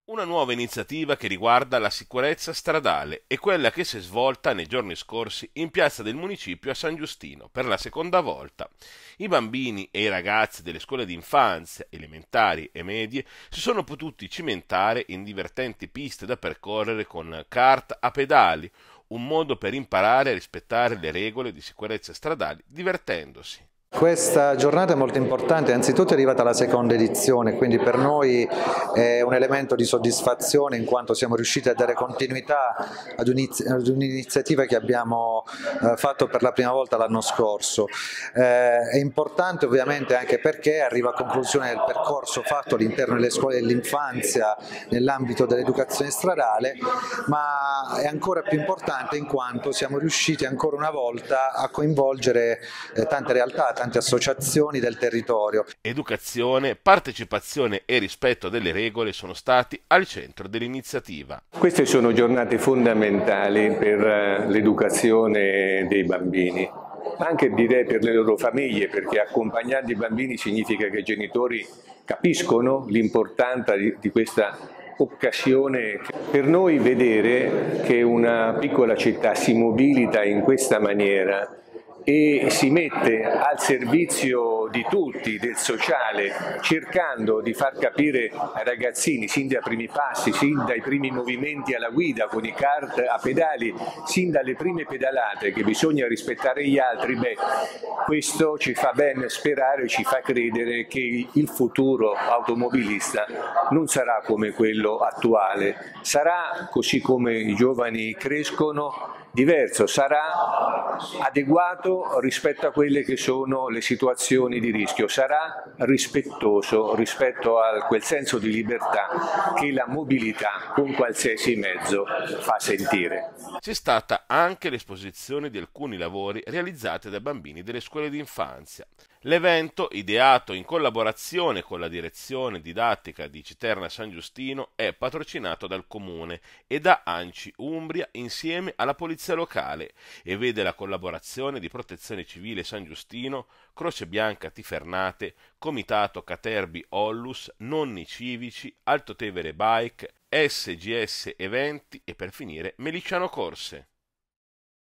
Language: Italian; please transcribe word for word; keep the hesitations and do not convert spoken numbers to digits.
Una nuova iniziativa che riguarda la sicurezza stradale è quella che si è svolta nei giorni scorsi in piazza del municipio a San Giustino per la seconda volta. I bambini e i ragazzi delle scuole di infanzia, elementari e medie si sono potuti cimentare in divertenti piste da percorrere con kart a pedali, un modo per imparare a rispettare le regole di sicurezza stradali divertendosi. Questa giornata è molto importante, anzitutto è arrivata la seconda edizione, quindi per noi è un elemento di soddisfazione in quanto siamo riusciti a dare continuità ad un'iniziativa che abbiamo fatto per la prima volta l'anno scorso. È importante ovviamente anche perché arriva a conclusione del percorso fatto all'interno delle scuole dell'infanzia nell'ambito dell'educazione stradale, ma è ancora più importante in quanto siamo riusciti ancora una volta a coinvolgere tante realtà, tante associazioni del territorio. Educazione, partecipazione e rispetto delle regole sono stati al centro dell'iniziativa. Queste sono giornate fondamentali per l'educazione dei bambini, ma anche direi per le loro famiglie, perché accompagnare i bambini significa che i genitori capiscono l'importanza di, di questa occasione. Per noi vedere che una piccola città si mobilita in questa maniera e si mette al servizio di tutti, del sociale, cercando di far capire ai ragazzini, sin dai primi passi, sin dai primi movimenti alla guida con i kart a pedali, sin dalle prime pedalate, che bisogna rispettare gli altri, beh, questo ci fa ben sperare, ci fa credere che il futuro automobilista non sarà come quello attuale, sarà, così come i giovani crescono, diverso, sarà adeguato rispetto a quelle che sono le situazioni di rischio, sarà rispettoso rispetto a quel senso di libertà che la mobilità con qualsiasi mezzo fa sentire. C'è stata anche l'esposizione di alcuni lavori realizzati dai bambini delle scuole di infanzia. L'evento, ideato in collaborazione con la direzione didattica di Citerna San Giustino, è patrocinato dal Comune e da ANCI Umbria insieme alla Polizia Locale e vede la collaborazione di Protezione Civile San Giustino, Croce Bianca Tifernate, Comitato Caterbi Ollus, Nonni Civici, Alto Tevere Bike, S G S Eventi e per finire Meliciano Corse.